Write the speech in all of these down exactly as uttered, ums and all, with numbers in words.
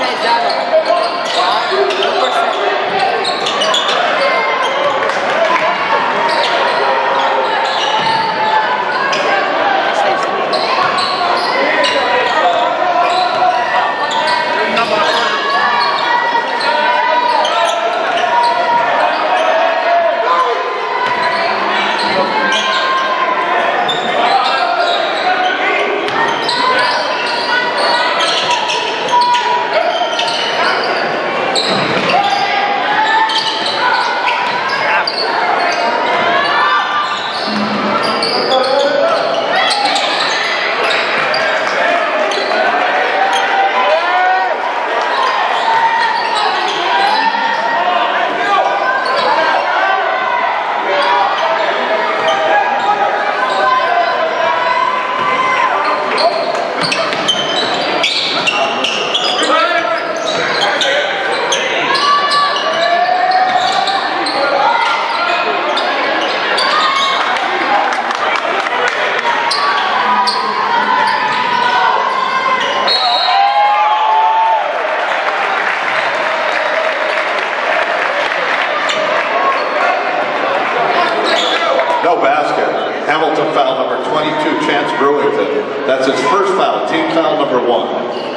Hamilton foul number twenty-two, Chance Brewington. That's his first foul, team foul number one.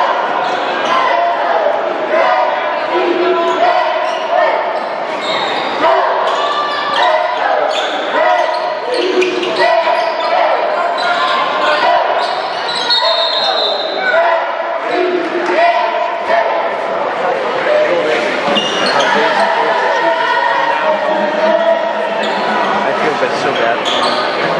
It's so bad.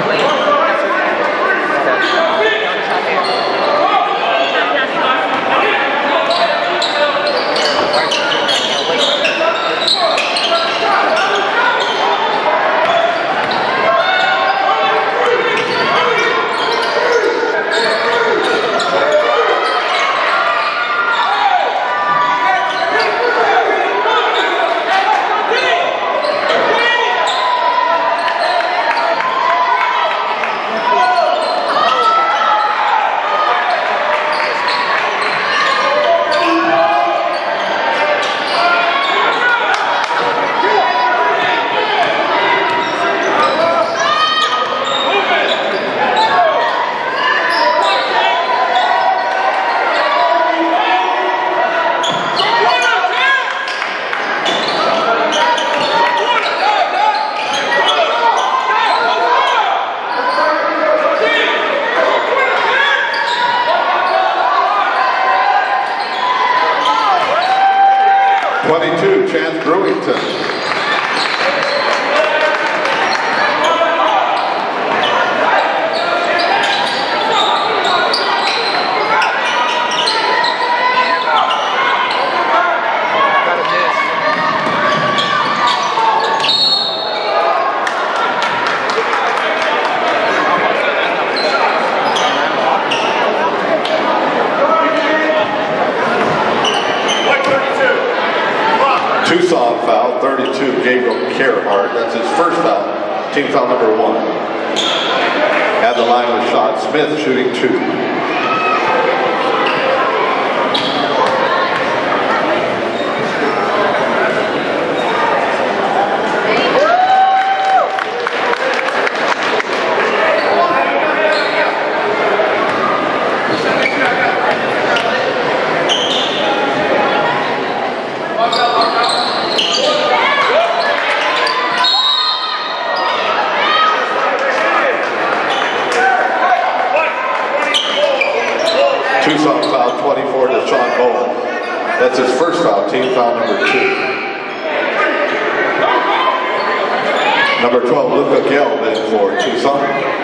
twenty-two, Chance Brewington. Tucson foul, thirty-two, Gabriel Gerhardt. That's his first foul, team foul number one. At the line was shot Smith, shooting two. Tucson foul twenty-four to Sean Bowen. That's his first foul, team foul number two. Number twelve, Luca Gelman for Tucson.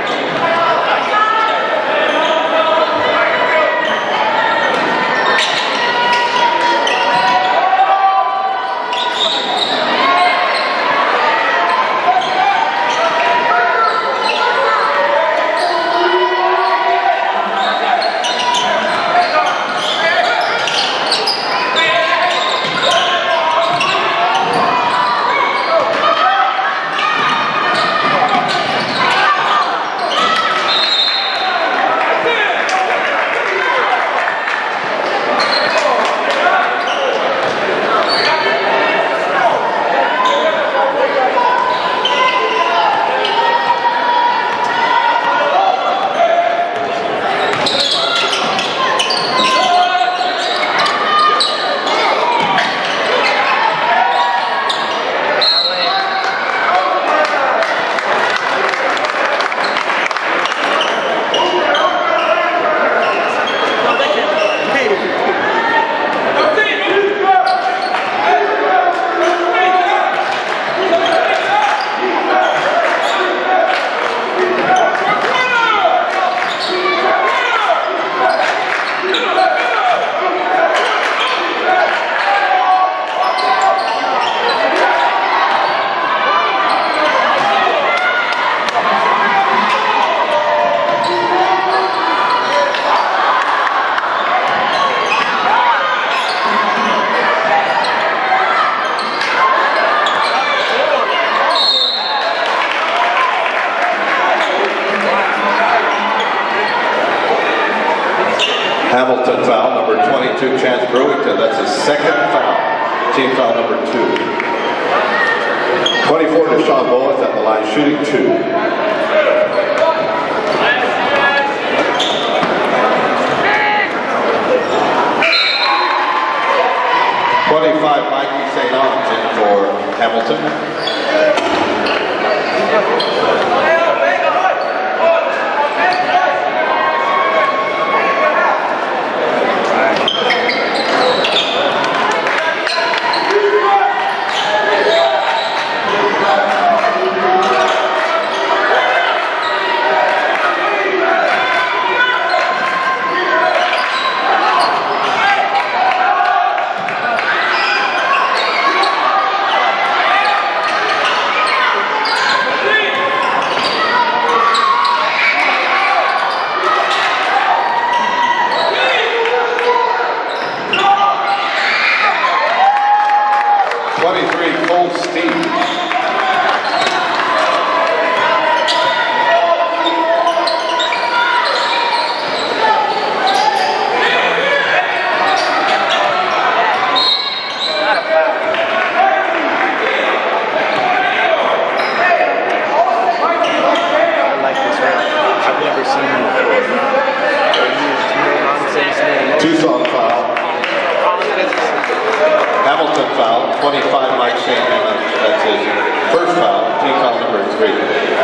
Hamilton foul, number twenty-two, Chance Brewington. That's his second foul. Team foul number two. twenty-four, Deshaun Bowens at the line, shooting two. twenty-five, Mikey Saint Ange in for Hamilton. twenty-three, Cole Steve. Tucson foul. Hamilton foul. twenty-five, Mike Saint Ange. That's his first foul. Team foul number three.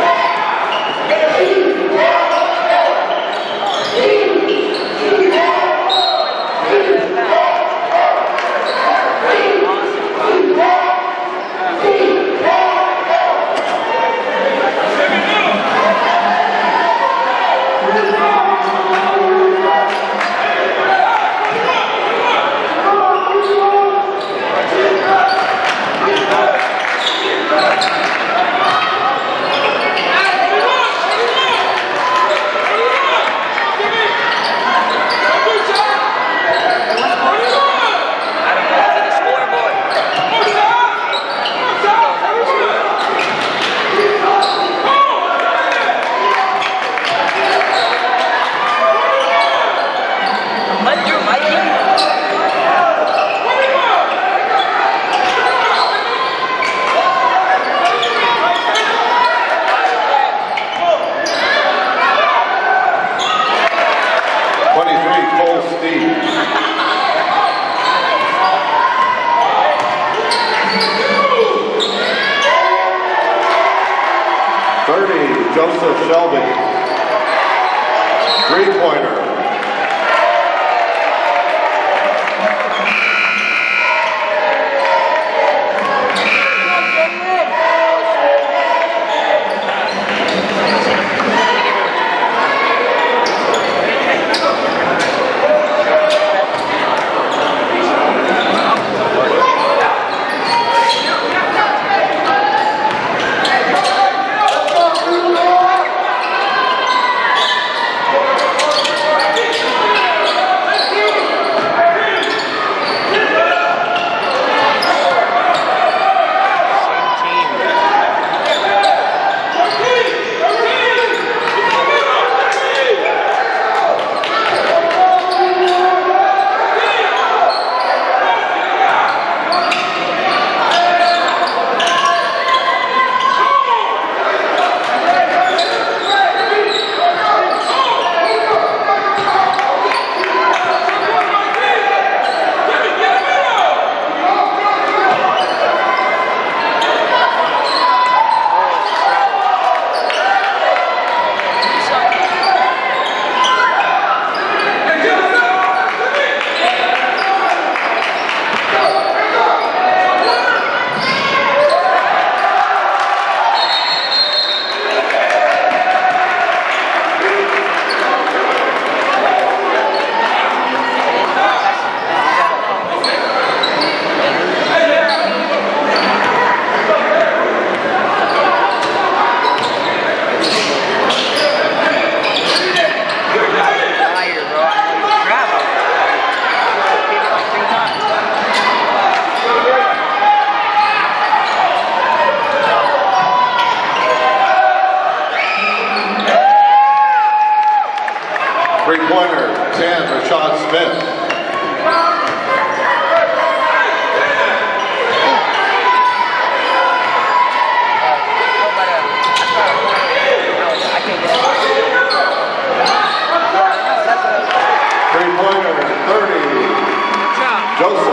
twenty-three, Cole Steve. thirty, Joseph Shelby. Three-pointer.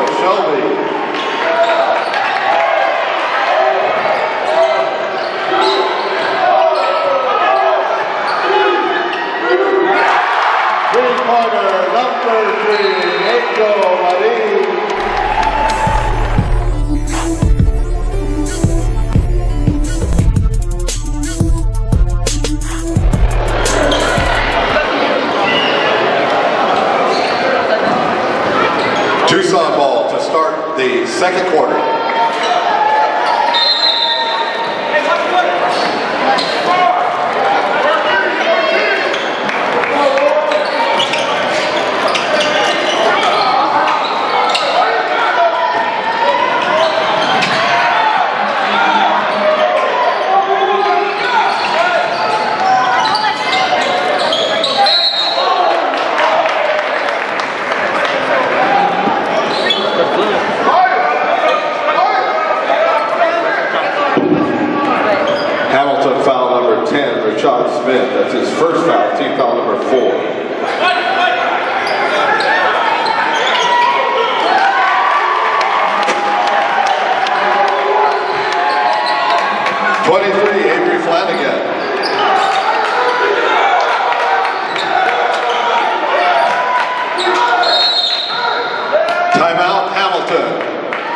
Shelby. Three-pointer, number three, Angel Marie. Tucson ball to start the second quarter. Hamilton foul number ten, Rashad Smith. That's his first foul, team foul number four. twenty-three, Avery Flanagan. Timeout, Hamilton.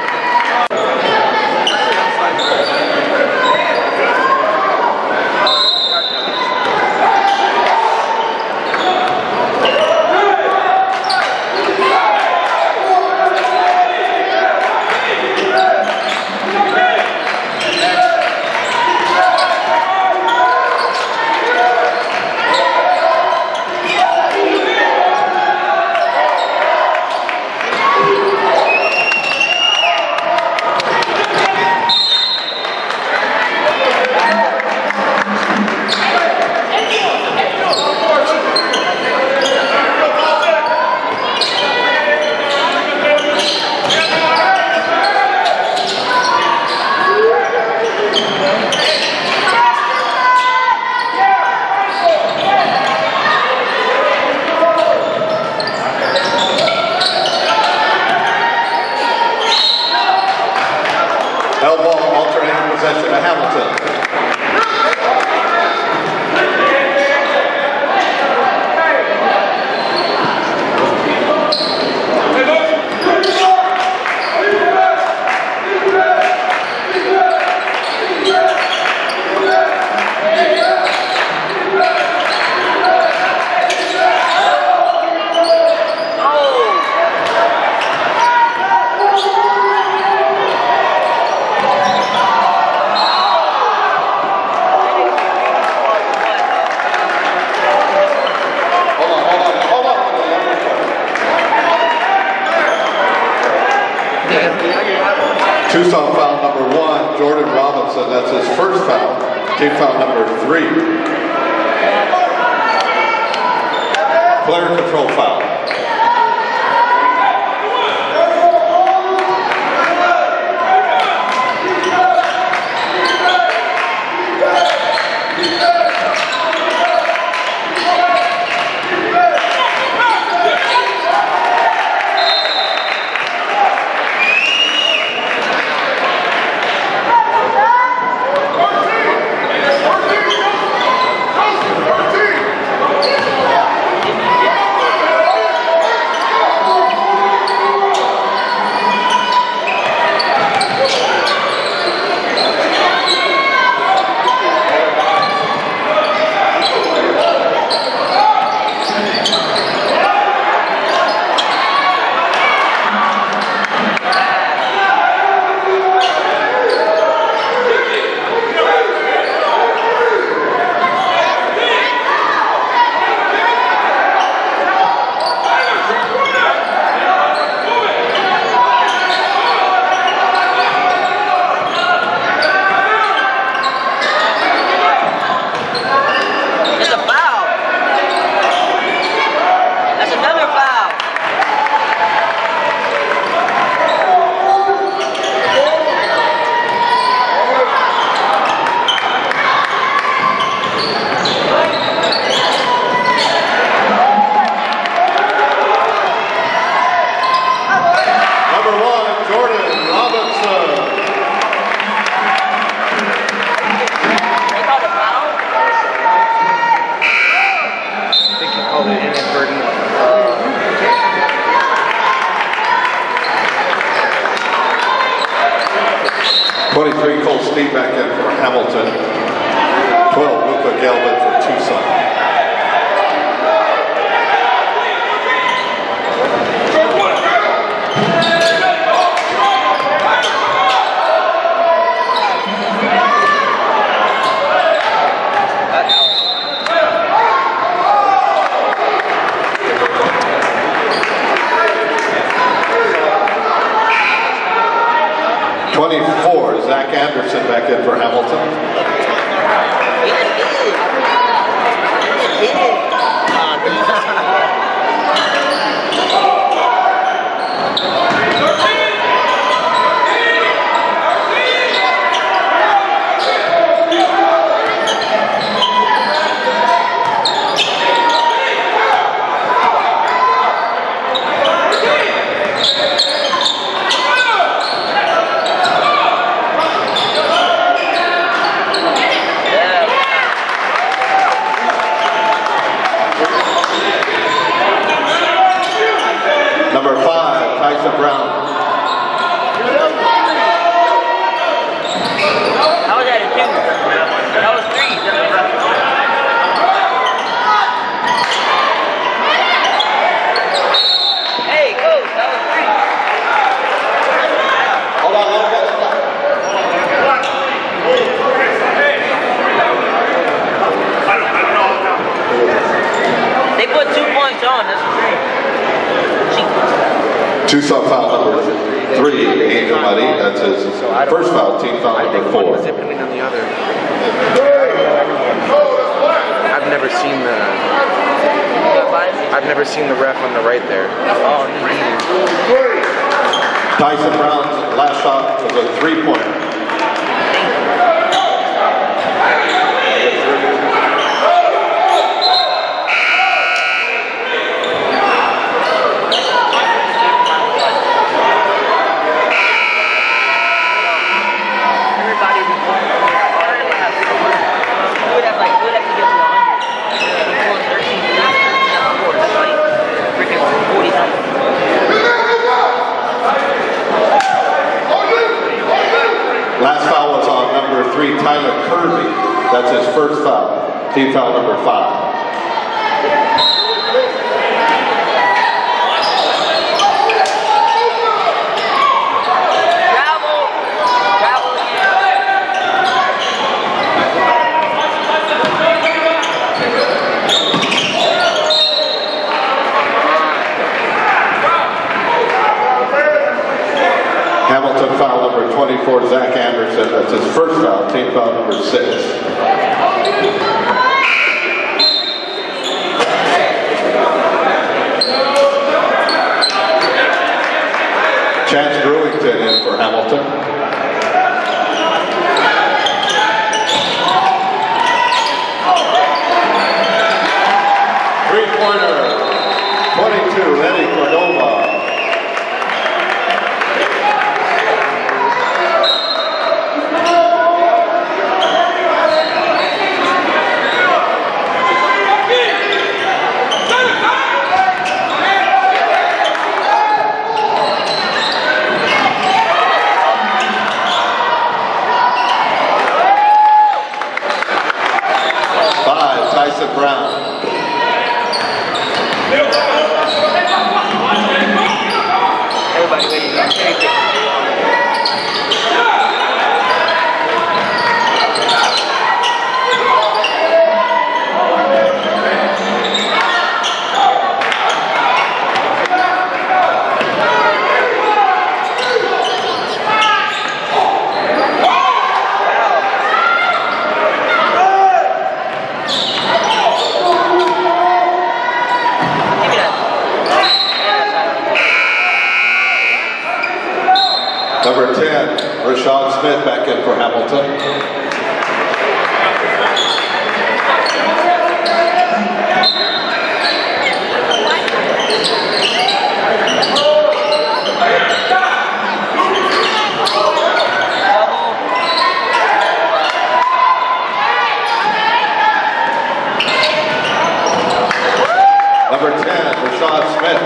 Elbow alternating possession to Hamilton. Tucson foul number one, Jordan Robinson. That's his first foul. Team foul number three. Player control foul. twenty-three, Cole Steve back in for Hamilton. twelve, Luca Gelbin for Tucson. twenty-four, Zach Anderson back in for Hamilton. Number five, Tyson Brown. How was that a two? That was three. Hey, coach, that was three. Hold on, hold on, hold on. They put two points on, that's three. Tucson foul number three, Angel Muddy. That's his first foul, team foul number four. Was depending on the other. I've never seen the. I've never seen the ref on the right there. Oh, Tyson Brown's last shot was a three-pointer. Last foul was on number three, Tyler Kirby. That's his first foul. Team foul number five. Hamilton foul number twenty-four, Zach Anderson. That's his first foul, team foul number six. Chance Brewington in for Hamilton. Three-pointer, twenty-two, Eddie Cordova. Tyson Brown. Everybody waiting. Number ten, Rashad Smith back in for Hamilton. Number ten, Rashad Smith.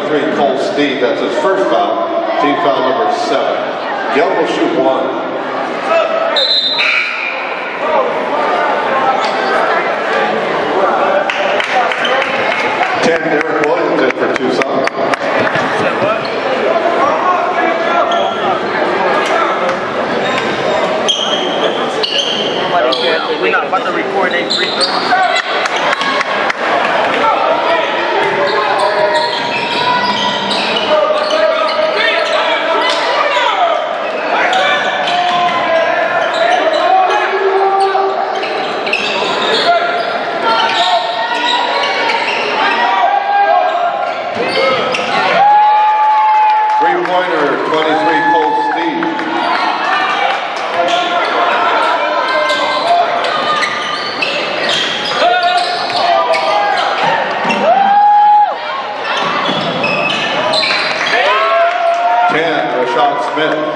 twenty-three, Cole Steve, that's his first foul, team foul number seven. Young will shoot one. ten, Derek Williams in for Tucson. We're not about to record a free throw. twenty-three, Cole Steve. ten, Rashad Smith.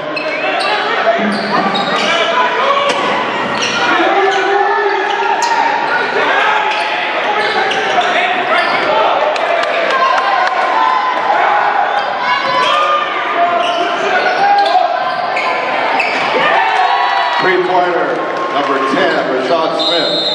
Three-pointer, number ten, Rashad Smith.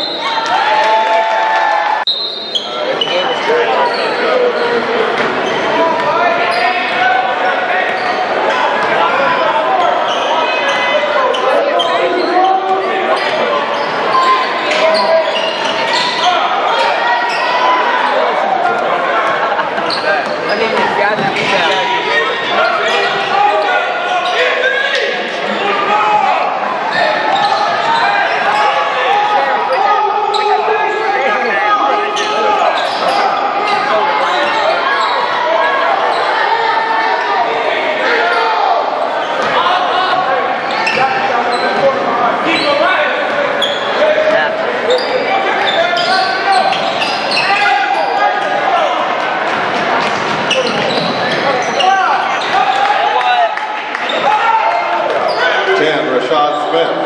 ten, Rashad Smith.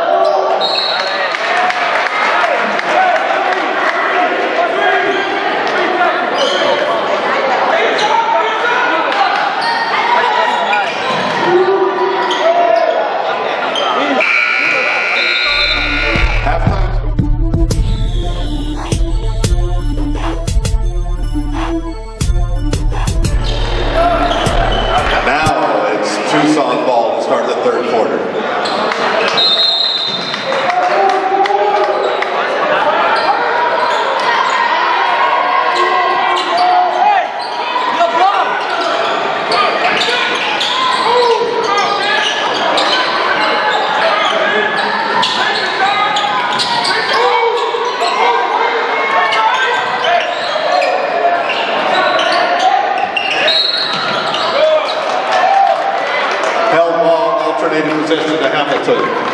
Now it's Tucson ball to start the third quarter. Alternating possession to Hamilton.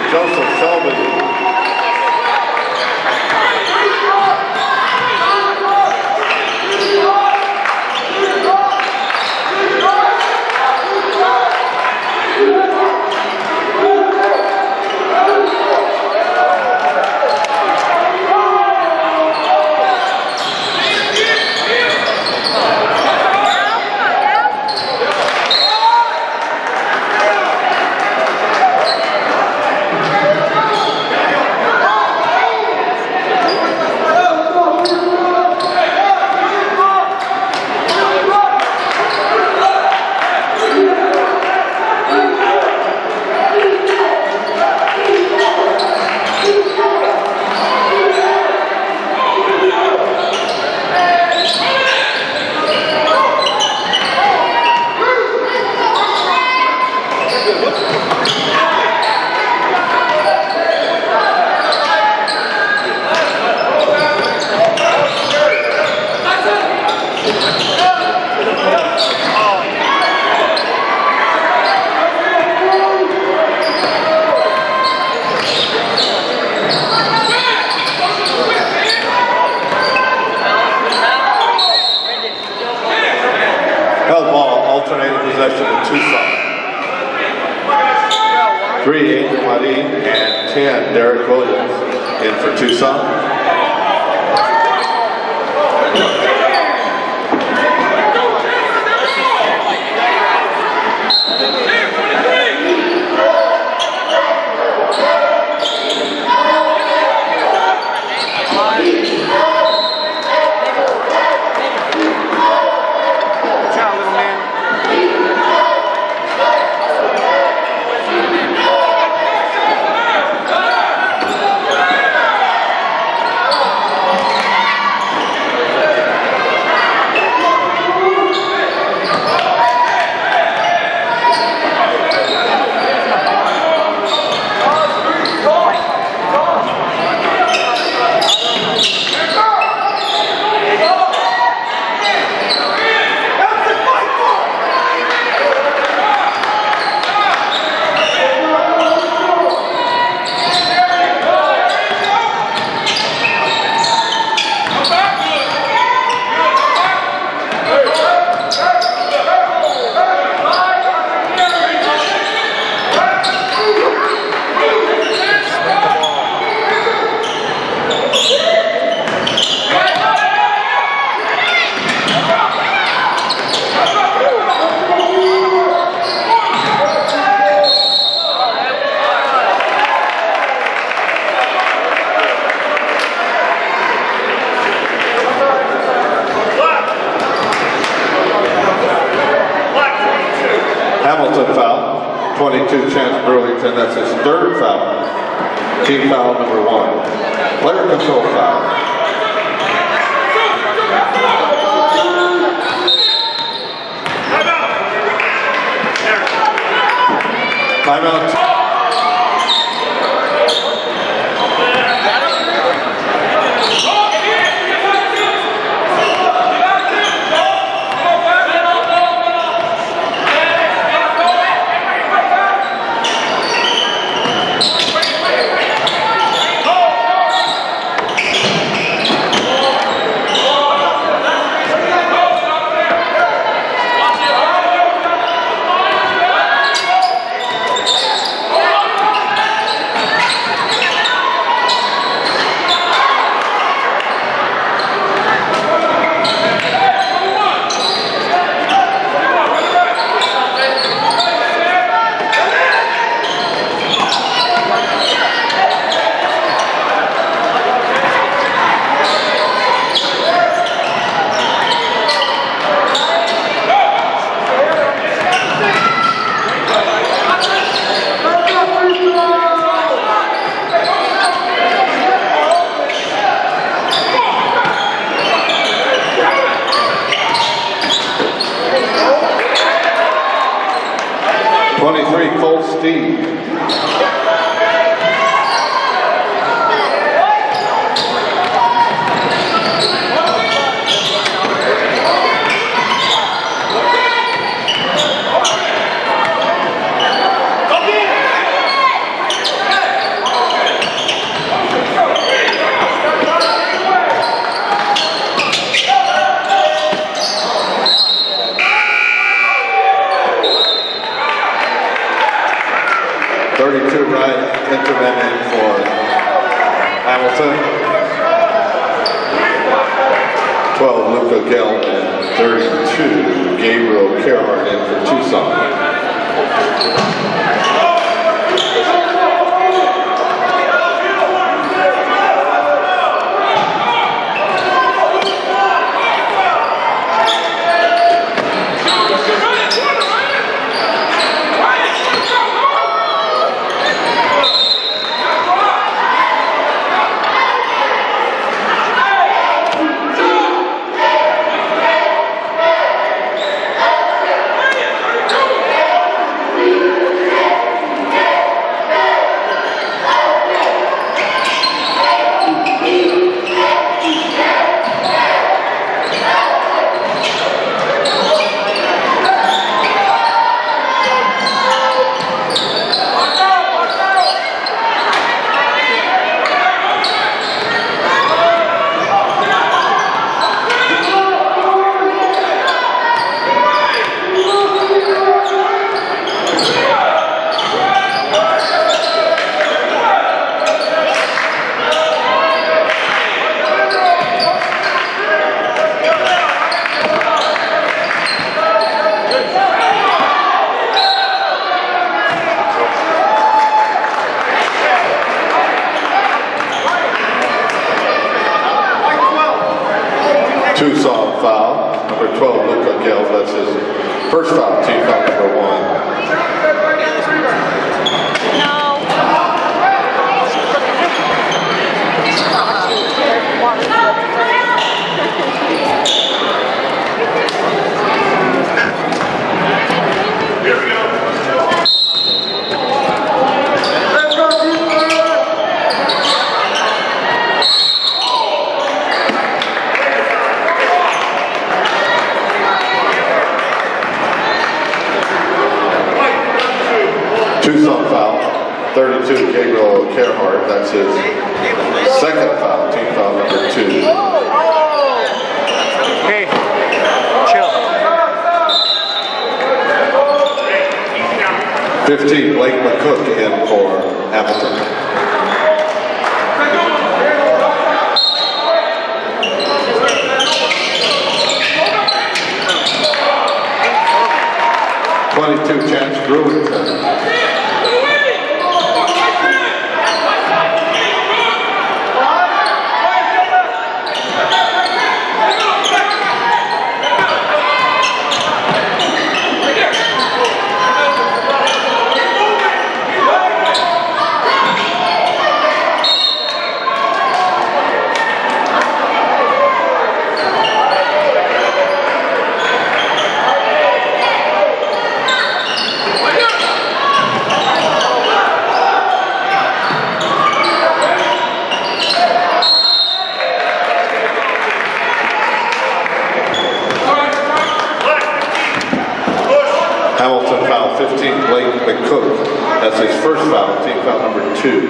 Joseph Shelby. Alternating possession in Tucson. Three, Angel Marie, and ten, Derek Williams in for Tucson. Hamilton foul, twenty-two, Chance Burlington, that's his third foul. Team foul number one. Player control foul. Timeout. interment in for Hamilton. twelve, Luca Gell, and thirty-two, Gabriel Gerhardt in for Tucson. Tucson foul, number twelve, Luca Gell, that's his first foul, team foul number one. Tucson foul, thirty-two, Gabriel Gerhardt, that's his second foul, team foul number two. Hey, chill. fifteen, Blake McCook in for Hamilton. twenty-two, Chance Brewington. Hamilton foul fifteen, Blake McCook. That's his first foul, team foul number two.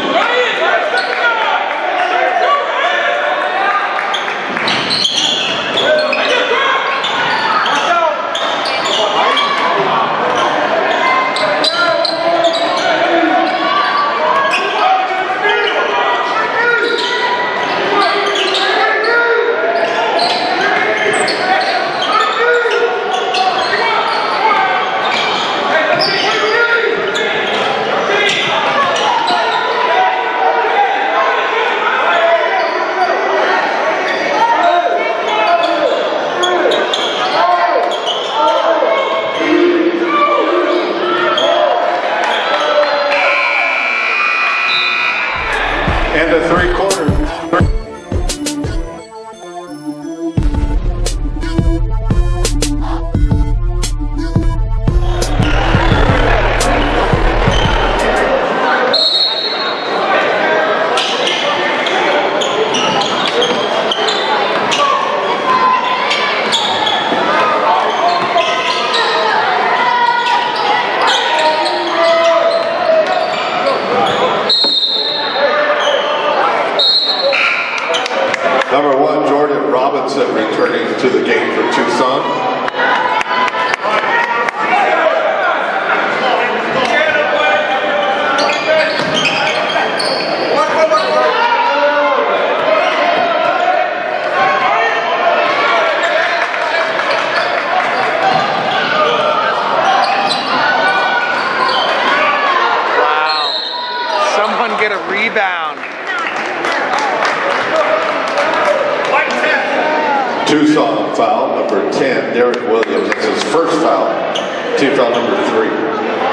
And a three quarters. Number one, Jordan Robinson returning to the game for Tucson. Someone get a rebound. Tucson foul, number ten, Derek Williams. That's his first foul. Team foul number three.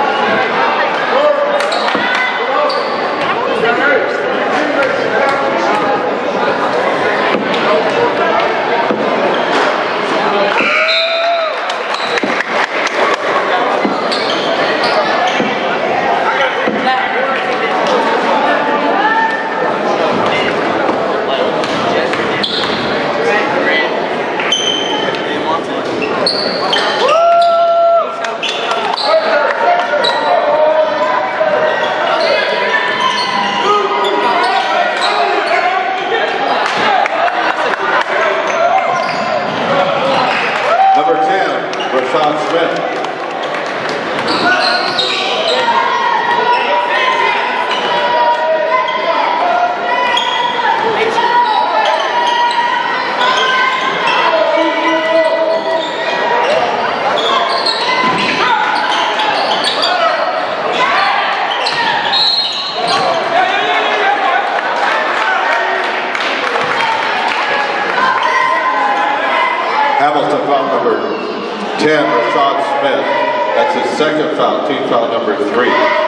Hamilton foul number ten, Rashad Smith. That's his second foul, team foul number three.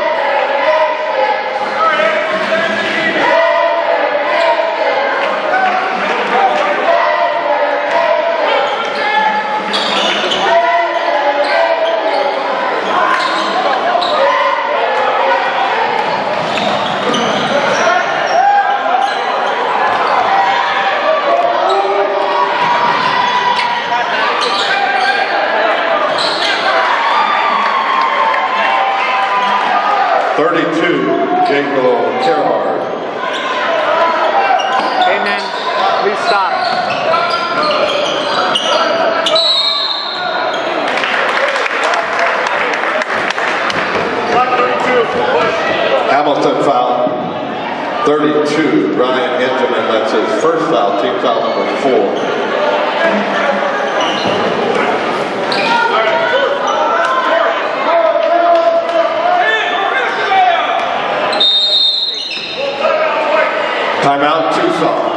thirty-two, Jacob Gerhard. Hey man, please stop. Hamilton foul, thirty-two, Ryan Benjamin. That's his first foul, team foul number four. Timeout, Tucson.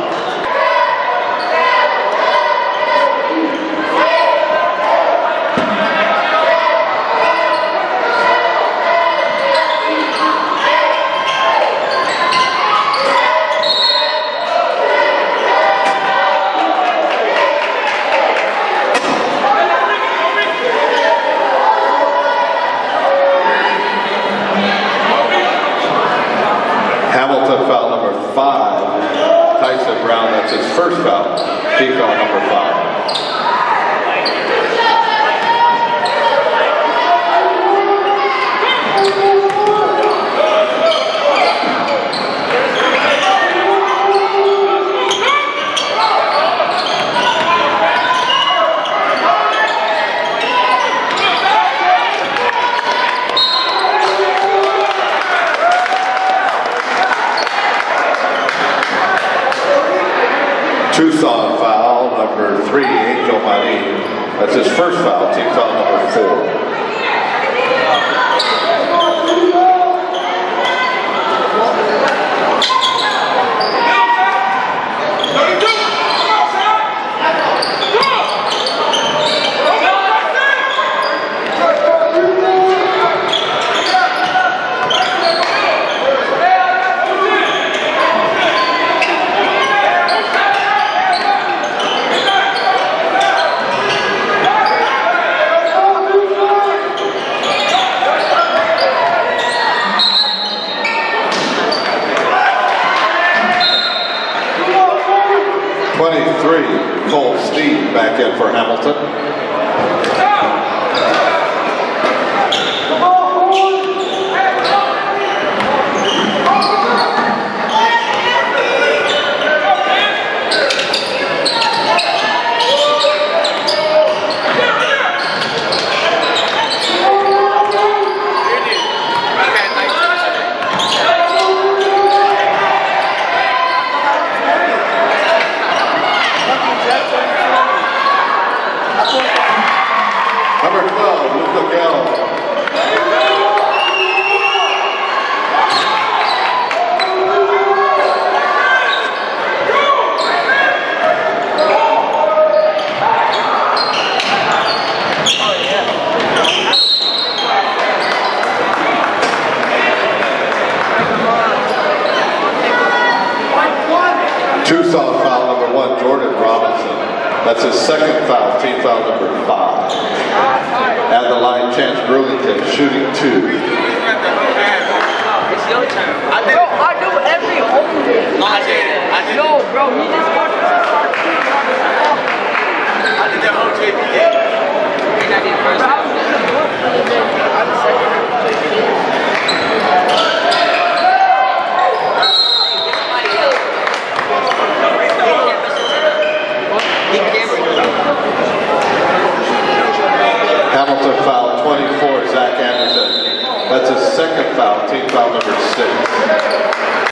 Hamilton foul number five. Tyson Brown, that's his first foul. Team foul number five. Tucson foul number three, Angel Mani. That's his first foul, team foul number four. twenty-three, Cole Steve back in for Hamilton. That's his second foul, team foul number five. At the line, Chance Burlington, shooting two. It's your turn. I did. Bro, I do every home game. No, I did it. I did Yo, bro, he just watched us start shooting on the ball. I did that whole J V game. And I did first. Bro, I was in the book for the day. I was second. Hamilton foul twenty-four, Zach Anderson. That's his second foul, team foul number six.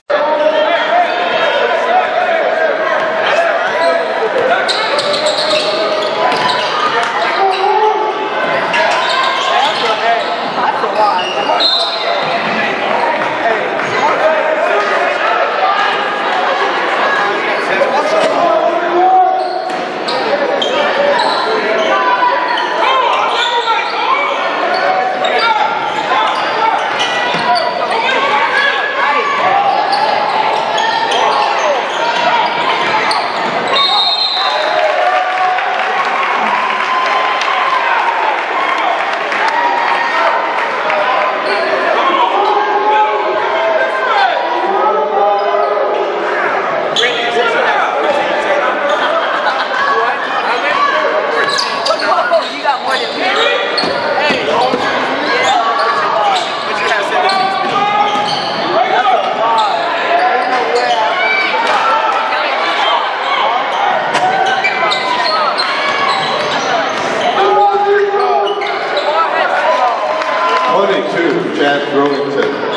twenty-two, Chad Burlington.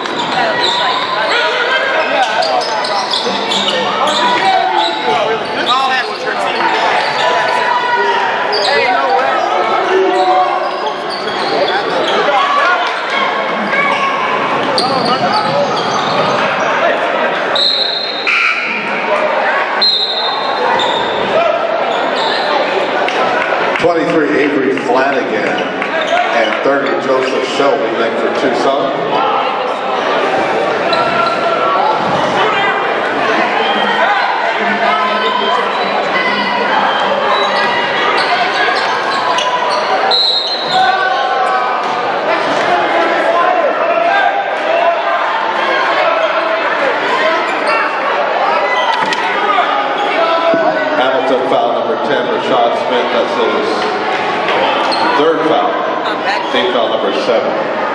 twenty-three, Avery Flanagan, and thirty, Joseph Shelby, next for Tucson. Hamilton foul number ten, Rashad Smith, that's his third foul. Team foul number seven.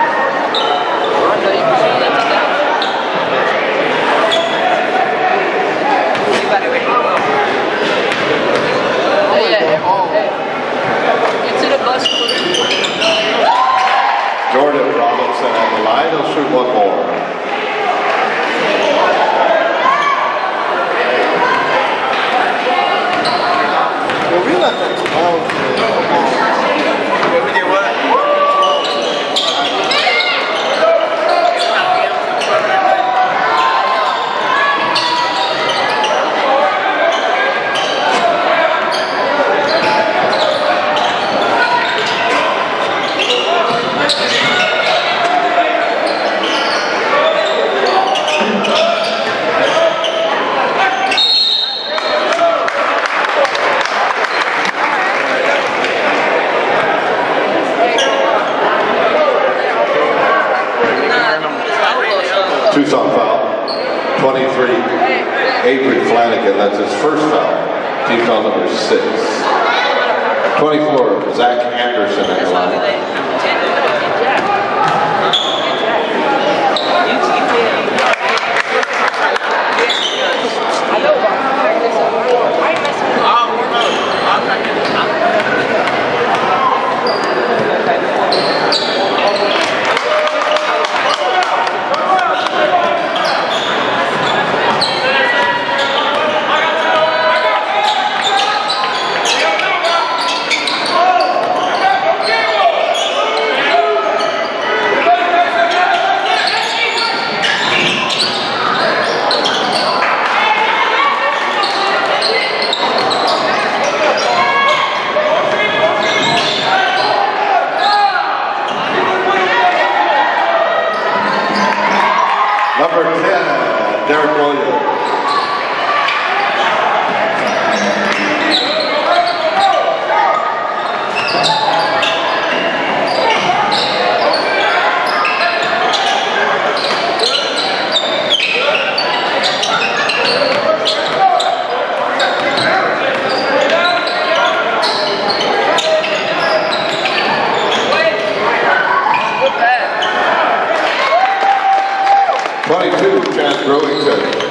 Into the bus. Jordan Robinson at the line, he'll shoot one more. Well, we left at twelve. Yeah, we did what? Tucson foul, twenty-three, Avery Flanagan, that's his first foul, team foul number six. twenty-four, Zach Anderson at the line. Number ten, Derek Williams. Chance Brewington.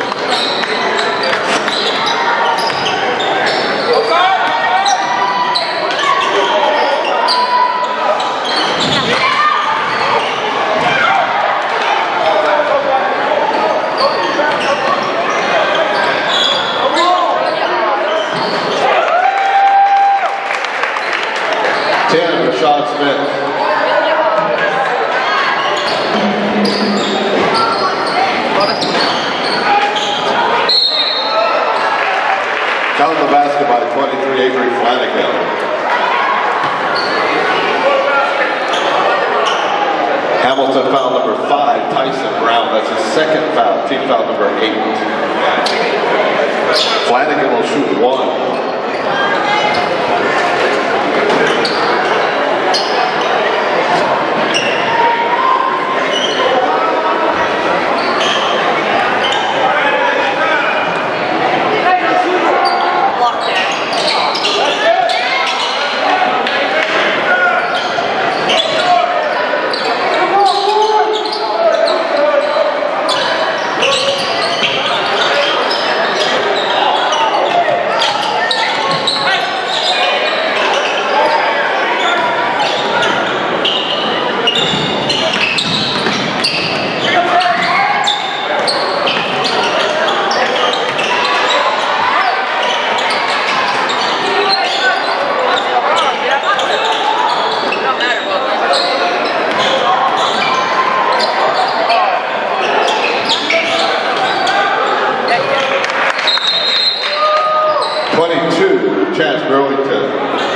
ten, Rashad Smith. Down the basket by twenty-three, Avery Flanagan. Hamilton foul number five, Tyson Brown. That's his second foul, team foul number eight. Flanagan will shoot one. twenty-two, Chance Burlington.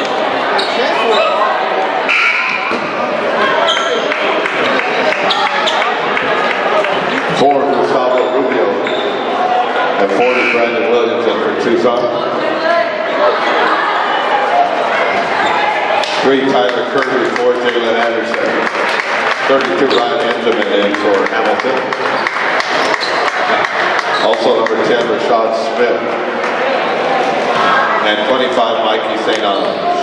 Four, Gustavo Rubio. And forty, Brandon Williamson for Tucson. Three, Tyler Kirby. Four, Jalen Anderson. thirty-two, Ryan Benjamin in for Hamilton. Also number ten, Rashad Smith. And twenty-five, Mikey Saint Anna.